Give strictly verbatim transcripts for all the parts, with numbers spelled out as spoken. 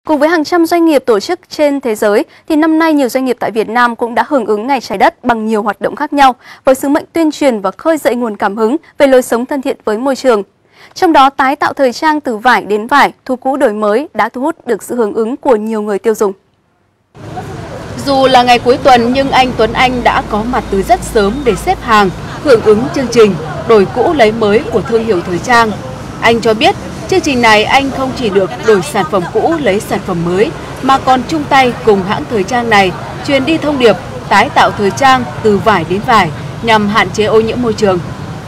Cùng với hàng trăm doanh nghiệp tổ chức trên thế giới, thì năm nay nhiều doanh nghiệp tại Việt Nam cũng đã hưởng ứng Ngày Trái Đất bằng nhiều hoạt động khác nhau, với sứ mệnh tuyên truyền và khơi dậy nguồn cảm hứng về lối sống thân thiện với môi trường. Trong đó, tái tạo thời trang từ vải đến vải, thu cũ đổi mới đã thu hút được sự hưởng ứng của nhiều người tiêu dùng. Dù là ngày cuối tuần nhưng anh Tuấn Anh đã có mặt từ rất sớm để xếp hàng, hưởng ứng chương trình đổi cũ lấy mới của thương hiệu thời trang. Anh cho biết, chương trình này anh không chỉ được đổi sản phẩm cũ lấy sản phẩm mới, mà còn chung tay cùng hãng thời trang này truyền đi thông điệp tái tạo thời trang từ vải đến vải nhằm hạn chế ô nhiễm môi trường.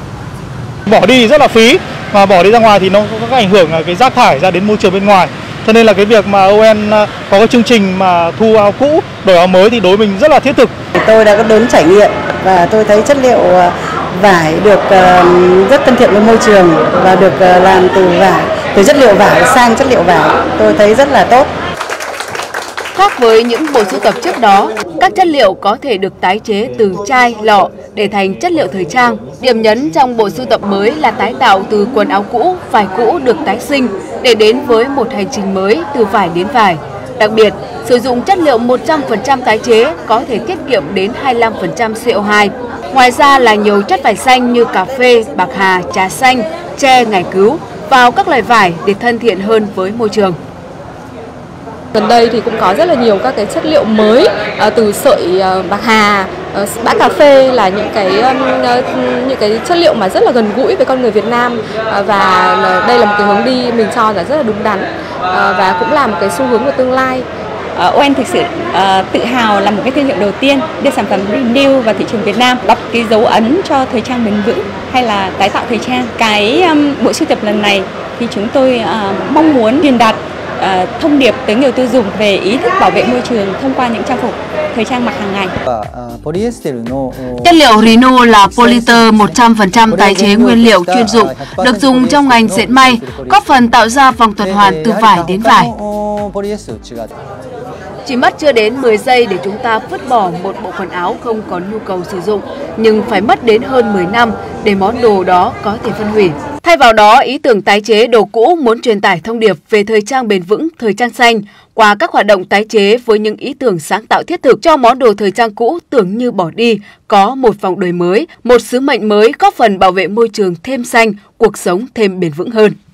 Bỏ đi rất là phí, mà bỏ đi ra ngoài thì nó có cái ảnh hưởng cái rác thải ra đến môi trường bên ngoài. Cho nên là cái việc mà o en có cái chương trình mà thu áo cũ, đổi áo mới thì đối với mình rất là thiết thực. Tôi đã có đến trải nghiệm và tôi thấy chất liệu vải được rất thân thiện với môi trường và được làm từ vải, từ chất liệu vải sang chất liệu vải, tôi thấy rất là tốt. Khác với những bộ sưu tập trước đó, các chất liệu có thể được tái chế từ chai, lọ để thành chất liệu thời trang. Điểm nhấn trong bộ sưu tập mới là tái tạo từ quần áo cũ, vải cũ được tái sinh để đến với một hành trình mới từ vải đến vải. Đặc biệt, sử dụng chất liệu một trăm phần trăm tái chế có thể tiết kiệm đến hai mươi lăm phần trăm xê o hai. Ngoài ra là nhiều chất vải xanh như cà phê, bạc hà, trà xanh, tre, ngải cứu vào các loại vải để thân thiện hơn với môi trường. Gần đây thì cũng có rất là nhiều các cái chất liệu mới, à, từ sợi à, bạc hà, à, bã cà phê là những cái um, những cái chất liệu mà rất là gần gũi với con người Việt Nam, à, và đây là một cái hướng đi mình cho là rất là đúng đắn, à, và cũng là một cái xu hướng của tương lai. o en thực sự uh, tự hào là một cái thương hiệu đầu tiên đưa sản phẩm Renew vào thị trường Việt Nam, đặt cái dấu ấn cho thời trang bền vững hay là tái tạo thời trang. Cái um, bộ sưu tập lần này thì chúng tôi uh, mong muốn truyền đạt uh, thông điệp tới người tiêu dùng về ý thức bảo vệ môi trường thông qua những trang phục thời trang mặc hàng ngày. Chất liệu Renew là polyester một trăm phần trăm tái chế nguyên liệu chuyên dụng, được dùng trong ngành dệt may, góp phần tạo ra vòng tuần hoàn từ vải đến vải. Chỉ mất chưa đến mười giây để chúng ta vứt bỏ một bộ quần áo không còn nhu cầu sử dụng, nhưng phải mất đến hơn mười năm để món đồ đó có thể phân hủy. Thay vào đó, ý tưởng tái chế đồ cũ muốn truyền tải thông điệp về thời trang bền vững, thời trang xanh qua các hoạt động tái chế với những ý tưởng sáng tạo thiết thực cho món đồ thời trang cũ tưởng như bỏ đi, có một vòng đời mới, một sứ mệnh mới góp phần bảo vệ môi trường thêm xanh, cuộc sống thêm bền vững hơn.